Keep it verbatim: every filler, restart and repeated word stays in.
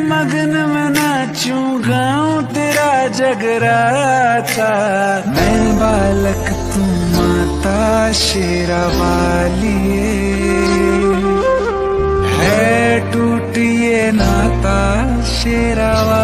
मगन में नाचूं गाऊं तेरा जगराता। मैं बालक तू माता शेरा वालिए, है टूट ये नाता शेरा वालिए।